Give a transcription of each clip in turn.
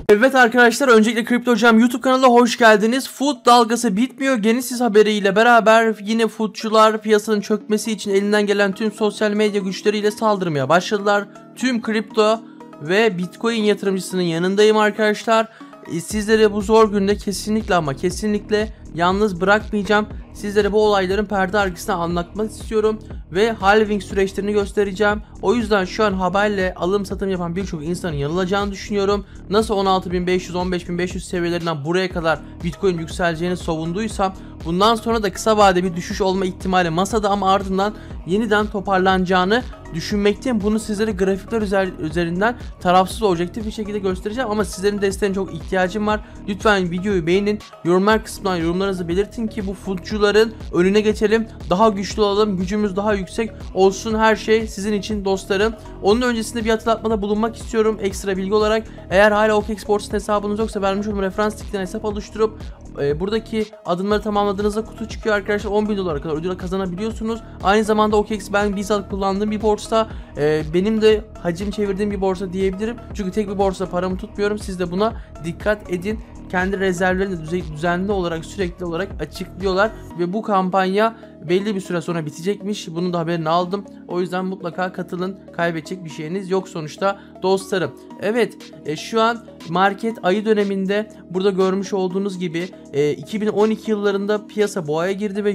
Evet arkadaşlar, öncelikle Kripto Hocam YouTube kanalına hoş geldiniz. Food dalgası bitmiyor. Genesis haberiyle beraber yine foodçular piyasanın çökmesi için elinden gelen tüm sosyal medya güçleriyle saldırmaya başladılar. Tüm kripto ve Bitcoin yatırımcısının yanındayım arkadaşlar. Sizlere bu zor günde kesinlikle ama kesinlikle yalnız bırakmayacağım. Sizlere bu olayların perde arkasına anlatmak istiyorum ve halving süreçlerini göstereceğim. O yüzden şu an haberle alım satım yapan birçok insanın yanılacağını düşünüyorum. Nasıl 16.500 15.500 seviyelerinden buraya kadar Bitcoin yükseleceğini savunduysam, bundan sonra da kısa vadede bir düşüş olma ihtimali masada ama ardından yeniden toparlanacağını düşünmekteyim. Bunu sizlere grafikler üzerinden tarafsız objektif bir şekilde göstereceğim ama sizlerin desteğine çok ihtiyacım var. Lütfen videoyu beğenin, yorumlar kısmından yorumlarınızı belirtin ki bu foodçuların önüne geçelim, daha güçlü olalım, gücümüz daha yüksek olsun, her şey sizin için dostlarım. Onun öncesinde bir hatırlatmada bulunmak istiyorum ekstra bilgi olarak. Eğer hala OKEX borsasının hesabınız yoksa vermiş olduğum referans linkten hesap oluşturup buradaki adımları tamamladığınızda kutu çıkıyor arkadaşlar. 10.000 dolara kadar ödül kazanabiliyorsunuz. Aynı zamanda OKEX ben bizzat kullandığım bir borsa, benim de hacim çevirdiğim bir borsa diyebilirim. Çünkü tek bir borsa paramı tutmuyorum. Siz de buna dikkat edin. Kendi rezervlerini düzenli olarak, sürekli olarak açıklıyorlar ve bu kampanya belli bir süre sonra bitecekmiş. Bunun da haberini aldım. O yüzden mutlaka katılın. Kaybedecek bir şeyiniz yok sonuçta dostlarım. Evet, şu an market ayı döneminde burada görmüş olduğunuz gibi 2012 yıllarında piyasa boğaya girdi ve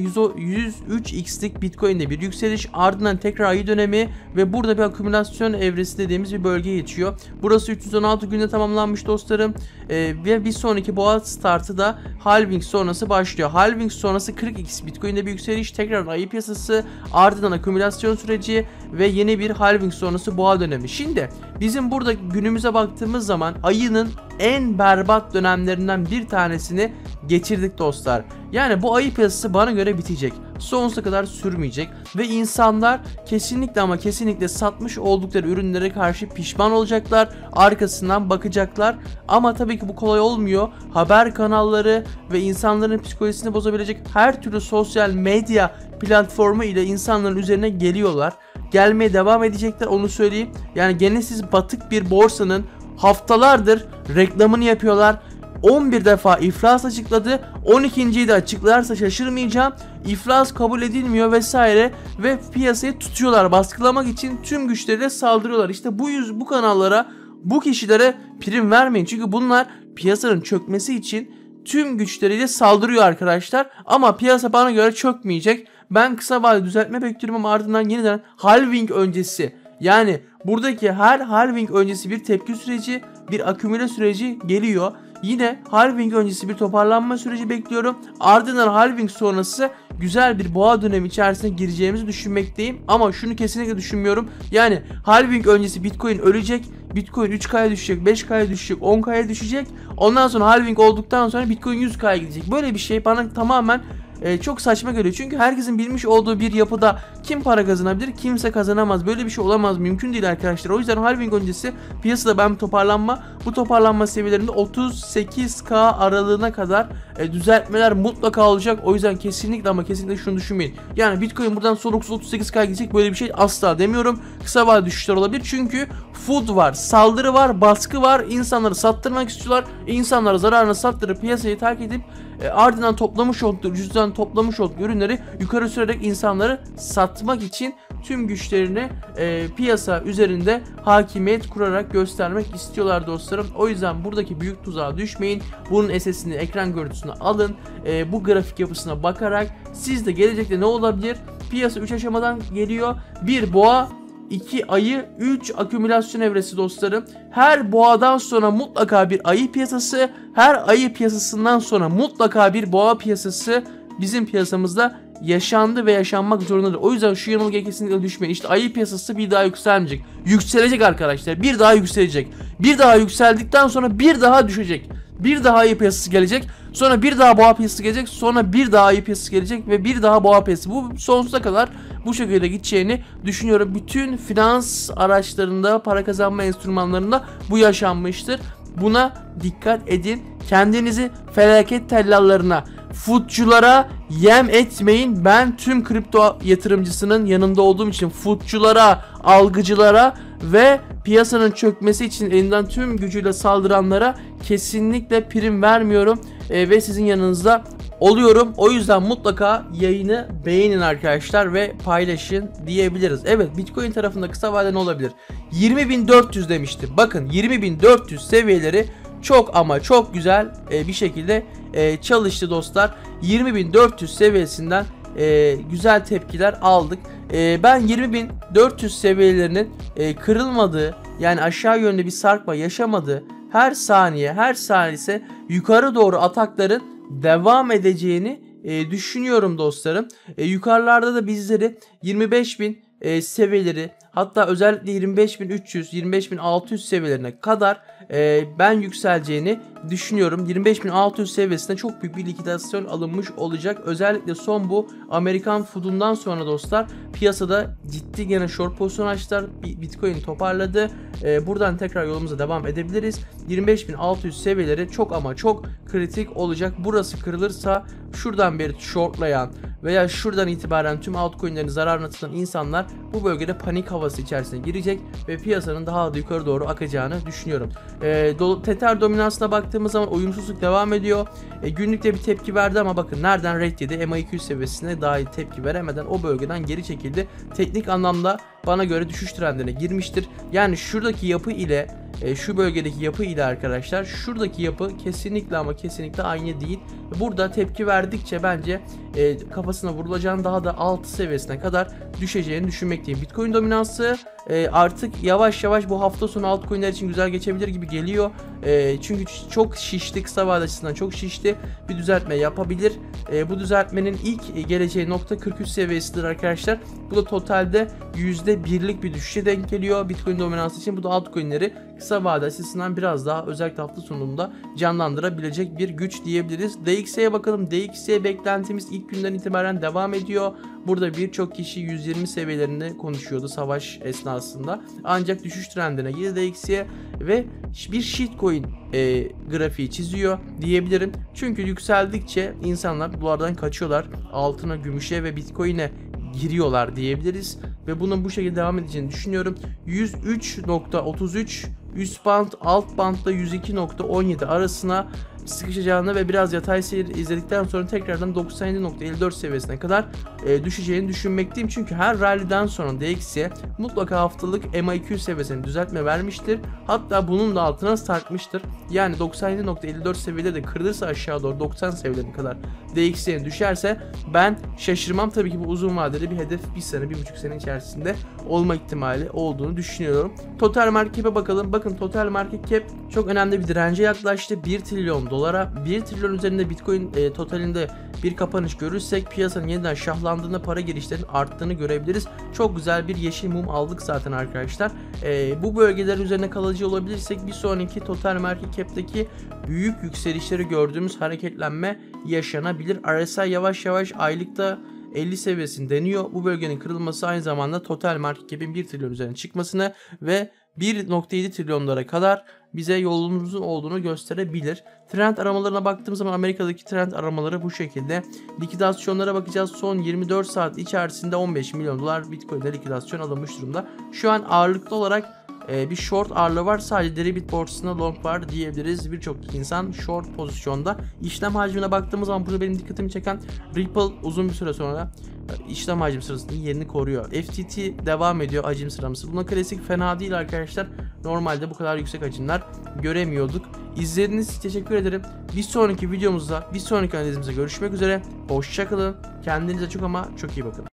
103x'lik Bitcoin'de bir yükseliş, ardından tekrar ayı dönemi ve burada bir akümülasyon evresi dediğimiz bir bölge geçiyor. Burası 316 günde tamamlanmış dostlarım ve bir sonraki boğa startı da halving sonrası başlıyor. Halving sonrası 40x Bitcoin'de bir yükseliş, tekrar ayı piyasası, ardından akümülasyon süreci ve yeni bir halving sonrası boğa dönemi. Şimdi bizim burada günümüze baktığımız zaman ayının en berbat dönemlerinden bir tanesini geçirdik dostlar. Yani bu ayı piyasası bana göre bitecek. Sonsuza kadar sürmeyecek ve insanlar kesinlikle ama kesinlikle satmış oldukları ürünlere karşı pişman olacaklar. Arkasından bakacaklar. Ama tabii ki bu kolay olmuyor. Haber kanalları ve insanların psikolojisini bozabilecek her türlü sosyal medya platformu ile insanların üzerine geliyorlar. Gelmeye devam edecekler, onu söyleyeyim. Yani Genesis batık bir borsanın haftalardır reklamını yapıyorlar. 11 defa iflas açıkladı. 12.yi de açıklarsa şaşırmayacağım. İflas kabul edilmiyor vesaire ve piyasayı tutuyorlar. Baskılamak için tüm güçleriyle saldırıyorlar. İşte bu kanallara, bu kişilere prim vermeyin. Çünkü bunlar piyasanın çökmesi için tüm güçleriyle saldırıyor arkadaşlar. Ama piyasa bana göre çökmeyecek. Ben kısa vadede düzeltme bekliyorum ama ardından yeniden halving öncesi, yani buradaki her halving öncesi bir tepki süreci, bir akümüle süreci geliyor. Yine halving öncesi bir toparlanma süreci bekliyorum. Ardından halving sonrası güzel bir boğa dönemi içerisine gireceğimizi düşünmekteyim. Ama şunu kesinlikle düşünmüyorum. Yani halving öncesi Bitcoin ölecek. Bitcoin 3K'ya düşecek, 5K'ya düşecek, 10K'ya düşecek. Ondan sonra halving olduktan sonra Bitcoin 100K'ya gidecek. Böyle bir şey bana tamamen çok saçma geliyor. Çünkü herkesin bilmiş olduğu bir yapıda kim para kazanabilir? Kimse kazanamaz. Böyle bir şey olamaz. Mümkün değil arkadaşlar. O yüzden halving öncesi piyasada ben bu toparlanma seviyelerinde 38K aralığına kadar düzeltmeler mutlaka olacak. O yüzden kesinlikle ama kesinlikle şunu düşünmeyin. Yani Bitcoin buradan soluksuz 38K gidecek, böyle bir şey asla demiyorum. Kısa vadeli düşüşler olabilir. Çünkü food var, saldırı var, baskı var. İnsanları sattırmak istiyorlar. İnsanlara zararına sattırıp piyasayı terk edip ardından toplamış oldukları, cüzdan toplamış oldukları ürünleri yukarı sürerek insanları satmak için tüm güçlerini piyasa üzerinde hakimiyet kurarak göstermek istiyorlar dostlarım. O yüzden buradaki büyük tuzağa düşmeyin. Bunun SS'ini, ekran görüntüsünü alın. Bu grafik yapısına bakarak siz de gelecekte ne olabilir? Piyasa 3 aşamadan geliyor. 1 boğa, 2 ayı, 3 akümülasyon evresi dostlarım. Her boğadan sonra mutlaka bir ayı piyasası, her ayı piyasasından sonra mutlaka bir boğa piyasası bizim piyasamızda yaşandı ve yaşanmak zorundadır. O yüzden şu yanılgıya kesinlikle düşmeyin. İşte ayı piyasası bir daha yükselmeyecek. Yükselecek arkadaşlar. Bir daha yükselecek. Bir daha yükseldikten sonra bir daha düşecek. Bir daha ayı piyasası gelecek. Sonra bir daha boğa piyasası gelecek. Sonra bir daha ayı piyasası gelecek ve bir daha boğa piyasası. Bu sonsuza kadar bu şekilde gideceğini düşünüyorum. Bütün finans araçlarında, para kazanma enstrümanlarında bu yaşanmıştır. Buna dikkat edin. Kendinizi felaket tellallarına, foodçulara yem etmeyin. Ben tüm kripto yatırımcısının yanında olduğum için foodçulara, algıcılara ve piyasanın çökmesi için elinden tüm gücüyle saldıranlara kesinlikle prim vermiyorum ve sizin yanınızda oluyorum. O yüzden mutlaka yayını beğenin arkadaşlar ve paylaşın diyebiliriz. Evet, Bitcoin tarafında kısa vadeli ne olabilir? 20.400 demiştim. Bakın 20.400 seviyeleri çok ama çok güzel bir şekilde çalıştı dostlar. 20.400 seviyesinden güzel tepkiler aldık. Ben 20.400 seviyelerinin kırılmadığı, yani aşağı yönlü bir sarkma yaşamadığı, her saniyesi yukarı doğru atakların devam edeceğini düşünüyorum dostlarım. Yukarılarda da bizleri 25.000 seviyeleri, hatta özellikle 25.300, 25.600 seviyelerine kadar ben yükseleceğini düşünüyorum. 25.600 seviyesinde çok büyük bir likidasyon alınmış olacak. Özellikle son bu Amerikan Food'undan sonra dostlar piyasada ciddi gene short pozisyon açtılar. Bitcoin toparladı. Buradan tekrar yolumuza devam edebiliriz. 25.600 seviyeleri çok ama çok kritik olacak. Burası kırılırsa şuradan beri shortlayan veya şuradan itibaren tüm altcoin'lerin zararına atılan insanlar bu bölgede panik havası içerisine girecek ve piyasanın daha da yukarı doğru akacağını düşünüyorum. Tether dominansına baktığımız zaman uyumsuzluk devam ediyor. Günlükte bir tepki verdi ama bakın nereden red yedi? MA200 seviyesine dahi tepki veremeden o bölgeden geri çekildi. Teknik anlamda bana göre düşüş trendine girmiştir. Yani şuradaki yapı ile şu bölgedeki yapı ile arkadaşlar, şuradaki yapı kesinlikle ama kesinlikle aynı değil. Burada tepki verdikçe bence kafasına vurulacağını, daha da altı seviyesine kadar düşeceğini düşünmekteyim. Bitcoin dominansı artık yavaş yavaş bu hafta sonu altcoin'ler için güzel geçebilir gibi geliyor. Çünkü çok şişti, kısa vade açısından çok şişti. Bir düzeltme yapabilir. Bu düzeltmenin ilk geleceği nokta 43 seviyesidir arkadaşlar. Bu da totalde %1'lik bir düşüşe denk geliyor Bitcoin dominansı için. Bu da altcoin'leri kısa vade açısından biraz daha özellikle hafta sonunda canlandırabilecek bir güç diyebiliriz. DXY'ye bakalım. DXY beklentimiz ilk günden itibaren devam ediyor. Burada birçok kişi 120 seviyelerinde konuşuyordu savaş esnasında. Ancak düşüş trendine girdi DXY ve bir shitcoin grafiği çiziyor diyebilirim. Çünkü yükseldikçe insanlar dolardan kaçıyorlar. Altına, gümüşe ve bitcoin'e giriyorlar diyebiliriz. Ve bunun bu şekilde devam edeceğini düşünüyorum. 103.33 üst band, alt bandda 102.17 arasına sıkışacağını ve biraz yatay seyir izledikten sonra tekrardan 97.54 seviyesine kadar düşeceğini düşünmekteyim. Çünkü her rally'den sonra DXY mutlaka haftalık MA200 seviyesine düzeltme vermiştir. Hatta bunun da altına sarkmıştır. Yani 97.54 seviyeleri de kırılırsa aşağı doğru 90 seviyelerine kadar DXY'ye düşerse ben şaşırmam. Tabii ki bu uzun vadeli bir hedef, bir sene, 1,5 sene içerisinde olma ihtimali olduğunu düşünüyorum. Total market cap'e bakalım. Bakın total market cap çok önemli bir dirence yaklaştı. 1 trilyon dolara, 1 trilyon üzerinde Bitcoin totalinde bir kapanış görürsek piyasanın yeniden şahlandığında para girişlerinin arttığını görebiliriz. Çok güzel bir yeşil mum aldık zaten arkadaşlar. Bu bölgeler üzerine kalıcı olabilirsek bir sonraki total market cap'teki büyük yükselişleri gördüğümüz hareketlenme yaşanabilir. RSI yavaş yavaş aylıkta 50 seviyesini deniyor. Bu bölgenin kırılması aynı zamanda total market cap'in 1 trilyon üzerine çıkmasını ve 1.7 trilyonlara kadar bize yolumuzun olduğunu gösterebilir. Trend aramalarına baktığımız zaman Amerika'daki trend aramaları bu şekilde. Likidasyonlara bakacağız. Son 24 saat içerisinde 15 milyon dolar Bitcoin'de likidasyon alınmış durumda. Şu an ağırlıklı olarak bir short ağırlığı var. Sadece Deribit borsasında long var diyebiliriz. Birçok insan short pozisyonda. İşlem hacmine baktığımız zaman burada benim dikkatimi çeken Ripple uzun bir süre sonra işlem hacim sırasında yerini koruyor. FTT devam ediyor hacim sıralaması. Buna klasik fena değil arkadaşlar. Normalde bu kadar yüksek hacimler göremiyorduk. İzlediğiniz için teşekkür ederim. Bir sonraki videomuzda, bir sonraki analizimizde görüşmek üzere. Hoşçakalın. Kendinize çok ama çok iyi bakın.